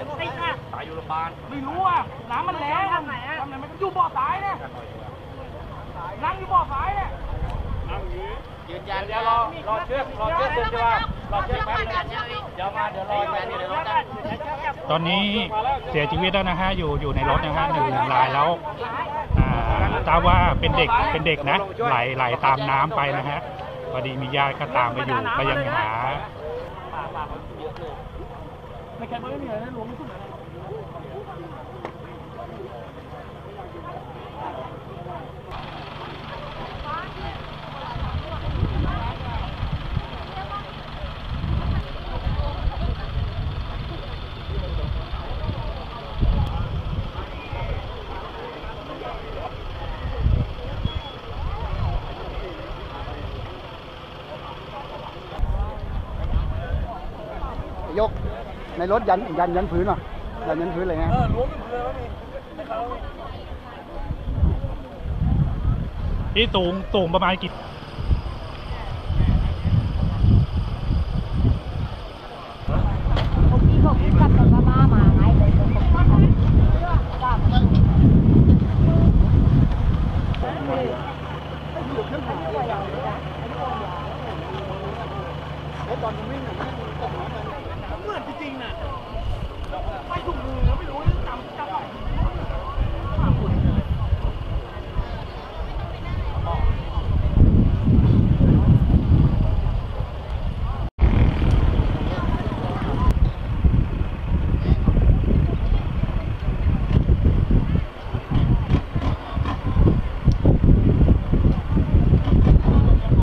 ติดนะตายอยู่โรงพยาบาลไม่รู้อ่ะน้ำมันแรงทำไหนมันอยู่บ่อสายเนี่ยนั่งอยู่บ่อสายเนี่ยยืนยันเดี๋ยวรอเชือกเสร็จใช่ป่ะรอเชือกแป๊บนึงเดี๋ยวมาเดี๋ยวรอแป๊บนึงเดี๋ยวรอกันตอนนี้เสียชีวิตแล้วนะฮะอยู่ในรถนะฮะ1 รายแล้วทราบว่าเป็นเด็กนะไหลตามน้ำไปนะฮะพอดีมีญาติก็ตามไปอยู่ก็ยังหาไม่แค่เบอร์นี่เลยนะหลวงไม่สุดเลยยกในรถยันพื้นอ่ะยันพื้นเลยไงล้วงพื้นเลยว่ามีที่สูงประมาณกี่ตอนวิ่งเหมือนจริงๆน่ะไม่ถูกมือแล้วไม่รู้จำ